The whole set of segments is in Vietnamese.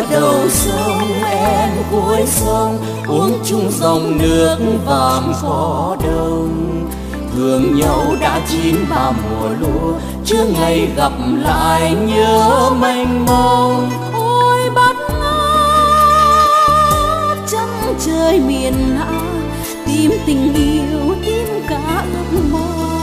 đầu sông em cuối sông, uống chung dòng nước vàm cỏ đông. Thương nhau đã chín ba mùa lúa, chưa ngày gặp lại nhớ mênh mông. Ôi Bát Ngát trăng trời miền Hạ, tìm tình yêu tìm cả ước mơ.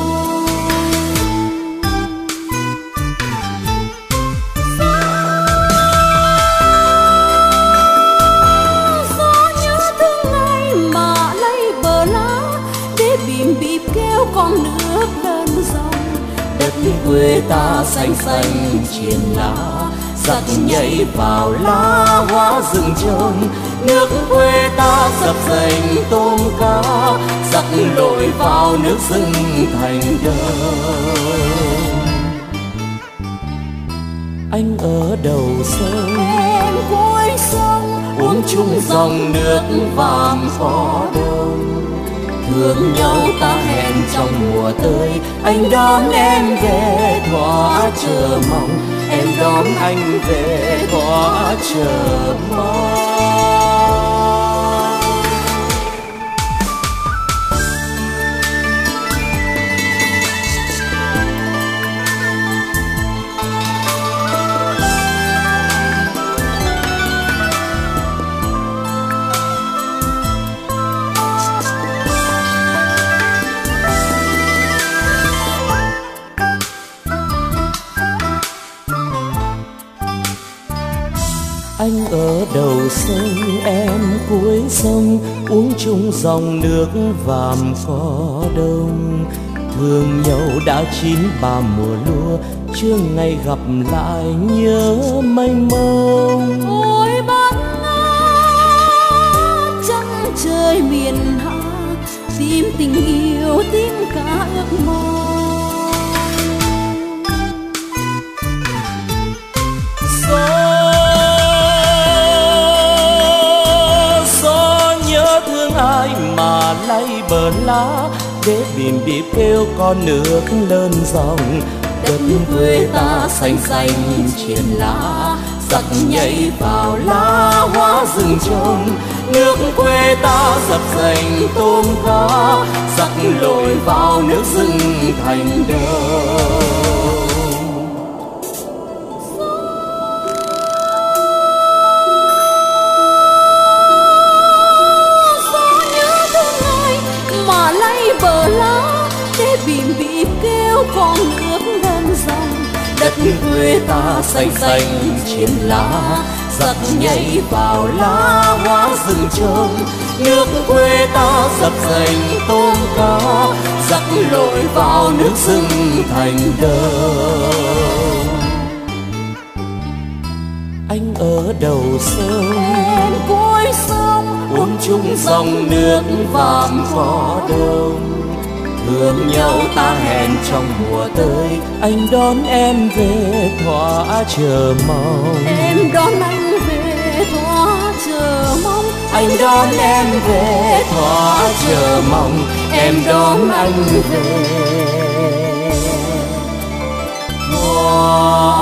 Con nước lớn dòng, đất quê ta xanh xanh triền lá, giặc nhảy vào lá hóa rừng trông. Nước quê ta dập dềnh tôm cá, giặc lội vào nước rừng thành đông. Anh ở đầu sông em cuối sông, uống chung dòng nước vàm cỏ đông. Thương nhau ta hẹn trong mùa tới, anh đón em về thỏa chờ mong, em đón anh về thỏa chờ mong. Anh ở đầu sông em cuối sông, uống chung dòng nước vàm cỏ đông. Thương nhau đã chín ba mùa lúa, chưa ngày gặp lại nhớ mênh mông. Ôi Bát Ngát trăng trời miền Hạ, tìm tình yêu tìm cả ước mơ. Ai mà lay bờ lá, để bìm bịp kêu con nước lớn dòng. Đất quê ta xanh xanh triền lá, giặc nhảy vào lá hóa rừng trông. Nước quê ta dập dềnh tôm cá, giặc lội vào nước rừng thành đông. Bờ lá để bìm bịp kêu con nước lớn dòng. Đất quê ta xanh xanh triền lá, giặc nhảy vào lá hóa rừng trông. Nước quê ta dập dềnh tôm cá, giặc lội vào nước rừng thành đông. Anh ở đầu sông em cuối sông, uống chung dòng nước vàm cỏ đông. Thương nhau ta hẹn trong mùa tới, anh đón em về thỏa chờ mong. Em đón anh về thỏa chờ mong. Anh đón em về thỏa chờ mong, em đón anh về thỏa